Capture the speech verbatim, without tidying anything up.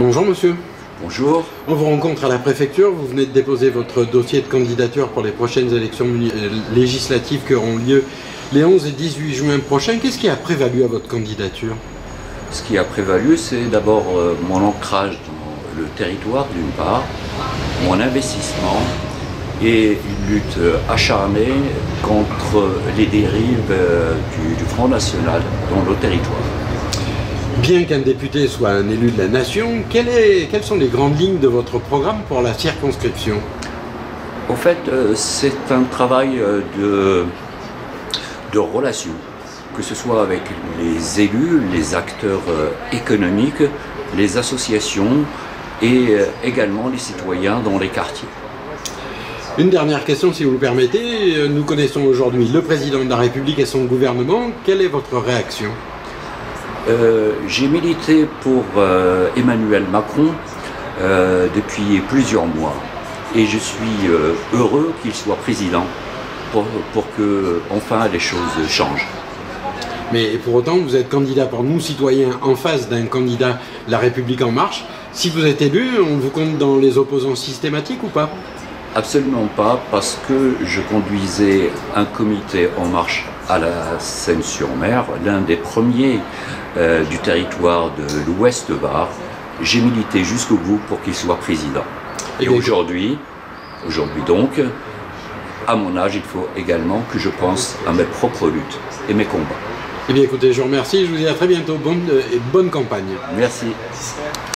Bonjour monsieur. Bonjour. On vous rencontre à la préfecture, vous venez de déposer votre dossier de candidature pour les prochaines élections législatives qui auront lieu les onze et dix-huit juin prochains. Qu'est-ce qui a prévalu à votre candidature? Ce qui a prévalu, c'est d'abord euh, mon ancrage dans le territoire d'une part, mon investissement et une lutte acharnée contre les dérives euh, du, du Front National dans nos territoires. Bien qu'un député soit un élu de la nation, quelle est, quelles sont les grandes lignes de votre programme pour la circonscription? Au fait, euh, c'est un travail euh, de, de relations, que ce soit avec les élus, les acteurs euh, économiques, les associations et euh, également les citoyens dans les quartiers. Une dernière question, si vous le permettez. Nous connaissons aujourd'hui le président de la République et son gouvernement. Quelle est votre réaction? Euh, j'ai milité pour euh, Emmanuel Macron euh, depuis plusieurs mois et je suis euh, heureux qu'il soit président pour, pour que enfin les choses changent. Mais pour autant, vous êtes candidat pour nous, citoyens, en face d'un candidat La République En Marche. Si vous êtes élu, on vous compte dans les opposants systématiques ou pas? Absolument pas, parce que je conduisais un comité En Marche à la Seine-sur-Mer, l'un des premiers euh, du territoire de l'Ouest-Var. J'ai milité jusqu'au bout pour qu'il soit président. Et, Et aujourd'hui, aujourd'hui donc, à mon âge, il faut également que je pense à mes propres luttes et mes combats. Eh bien écoutez, je vous remercie, je vous dis à très bientôt, bonne, et bonne campagne. Merci.